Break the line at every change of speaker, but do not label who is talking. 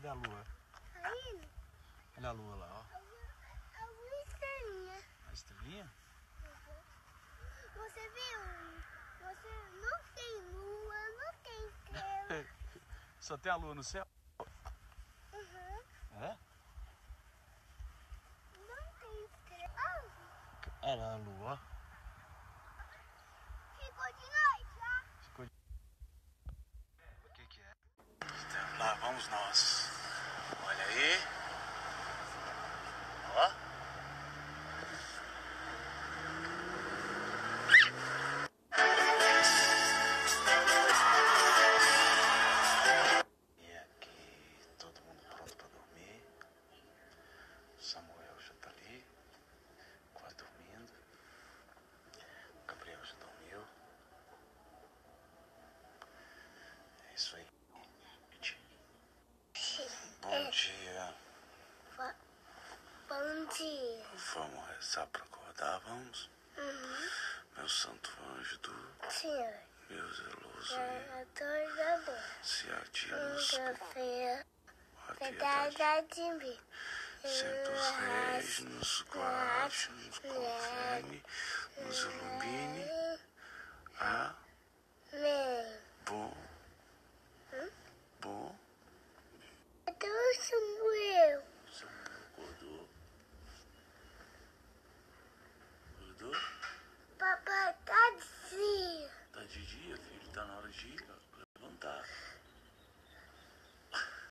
Cadê a lua?
Aí,
Olha a lua lá, ó.
a lua estranha.
A estrelinha?
Você viu? Você não tem lua, não tem estrela.
Só tem a lua no céu? É?
Não tem estrela.
Olha a lua, ó.
Ficou de noite, ó.
O que é? Então, lá vamos nós. Olha aí. Ó. E aqui todo mundo pronto para dormir. Samuel já tá ali, quase dormindo. Gabriel já dormiu. É isso aí. Bom dia.
Bom dia.
Vamos rezar para acordar, vamos? Meu santo anjo do
Senhor,
meu zeloso
adorador.
se adia-nos
Quinta-feira,
a piedade.
verdade de mim.
Senta os reis, nos guarde, nos confirme, nos ilumine.
Amém.
Bom.
Deus